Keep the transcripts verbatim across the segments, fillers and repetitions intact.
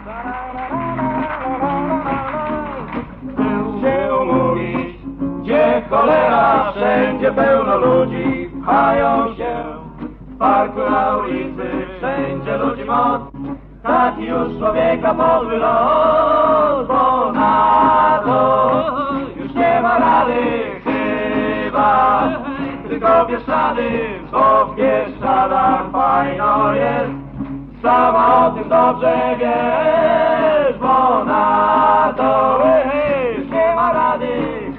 Chcę się umówić, gdzie cholera, wszędzie pełno ludzi, pchają się w parku na ulicy, wszędzie ludzi moc, taki już człowieka podły los, bo na to już nie ma rady chyba, tylko Bieszczady, bo w Bieszczadach fajno jest, sama o tym dobrze wiesz, bo na to już nie ma rady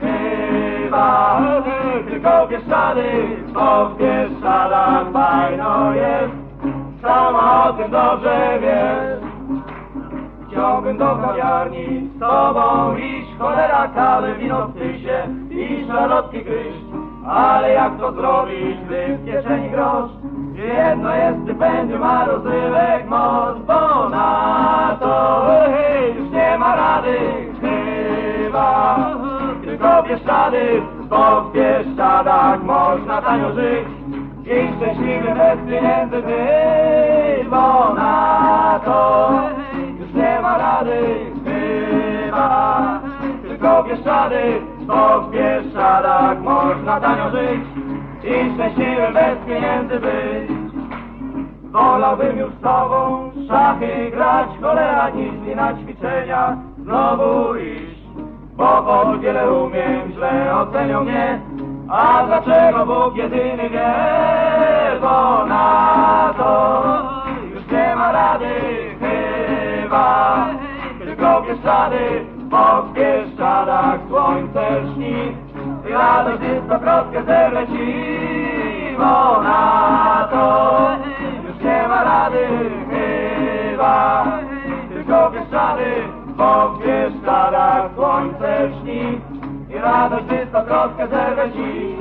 chyba, tylko Bieszczady, bo w Bieszczadach fajno jest, sama o tym dobrze wiesz. Chciałbym do kawiarni z tobą iść, cholera, kawę, wino w tysie i szalotki gryźć, ale jak to zrobić, gdy w kieszeni grosz? Jedno jest stypendium, a rozrywek moc, bo na to już nie ma rady chyba, tylko Bieszczady, bo w Bieszczadach można tanio żyć i szczęśliwy bez pieniędzy być, bo na to już nie ma rady chyba, tylko Bieszczady, bo w Bieszczadach można tanio żyć i szczęśliwy bez pieniędzy być. Wolałbym już z tobą szachy grać, cholera, niż na ćwiczenia znowu iść, bo choć wiele umiem, źle ocenią mnie, a dlaczego Bóg jedyny wie, bo na to już nie ma rady chyba, tylko Bieszczady, bo w Bieszczadach słońce śni i radość dystokrotkę zerleci, bo na to już nie ma rady chyba, tylko Bieszczady, bo w Bieszczadach słońce śni i radość dystokrotkę zerleci.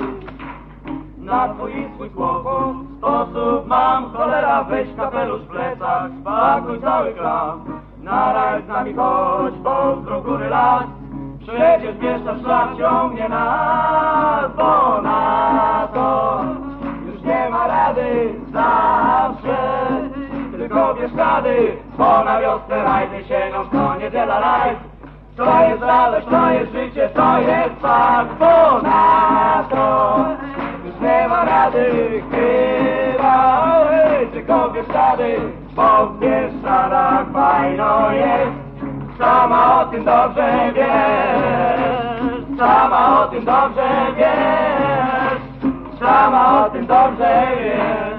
Na twój i swój kłopot sposób mam, cholera, weź kapelusz w plecach, spakuj cały klam, na raj z nami chodź, pozdrów góry las, przecież Bieszczad szlak ciągnie nas, bo na to już nie ma rady zawsze, tylko Bieszczady, bo na wiosnę rajdy sięgną, to niedziela rajd, to jest radość, to jest życie, to jest fakt, bo na to już nie ma rady chyba, tylko Bieszczady, bo w Bieszczadach fajno jest, sama o tym dobrze wiesz, sama o tym dobrze wiesz, sama o tym dobrze wiesz.